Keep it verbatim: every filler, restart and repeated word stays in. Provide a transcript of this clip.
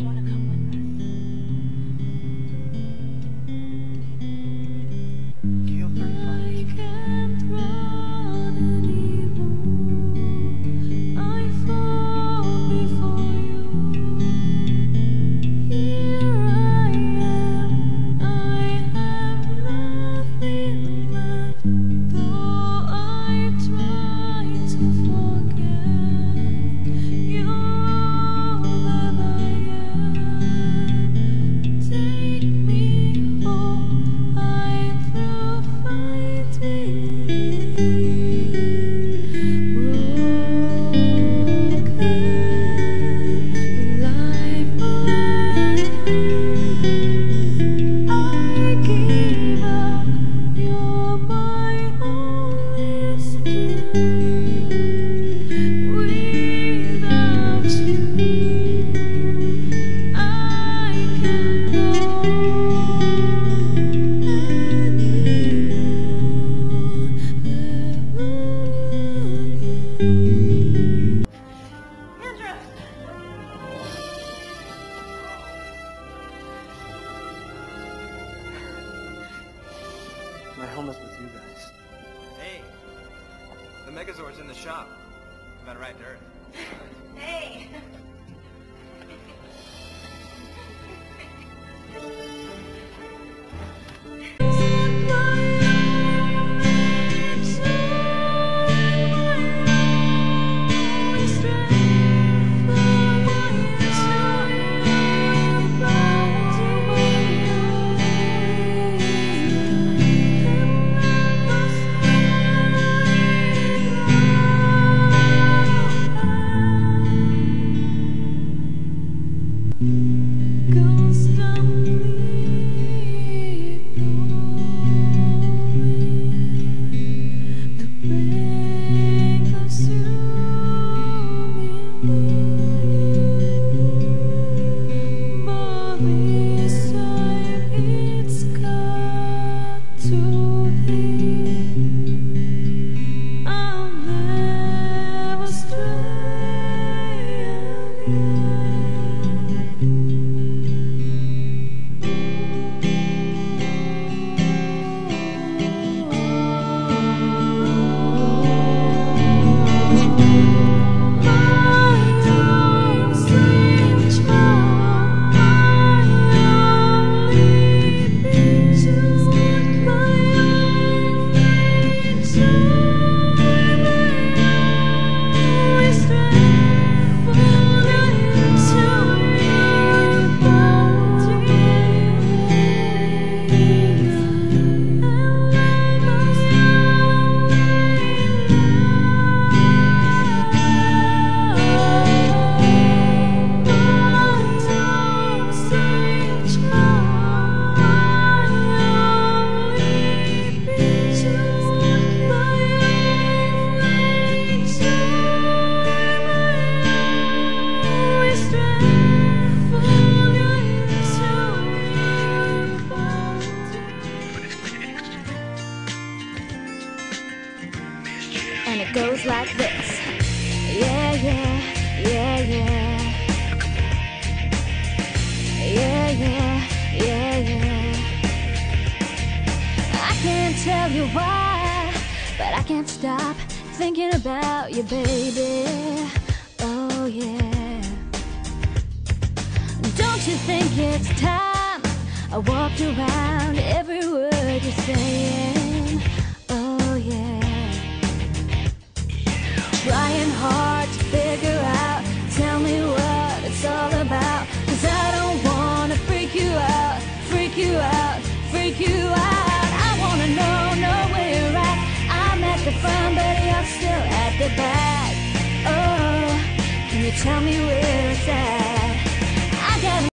want to come with us? Keel thirty-five. My helmet's with you guys. Hey, the Megazord's in the shop. About right to Earth. Hey! And it goes like this. Yeah, yeah, yeah, yeah. Yeah, yeah, yeah, yeah. I can't tell you why, but I can't stop thinking about you, baby. Oh, yeah. Don't you think it's time I walked around every word you're saying? Oh, yeah. Trying hard to figure out, tell me what it's all about. Cause I don't wanna freak you out, freak you out, freak you out. I wanna know, know where you're at. I'm at the front, but you're still at the back. Oh, can you tell me where it's at?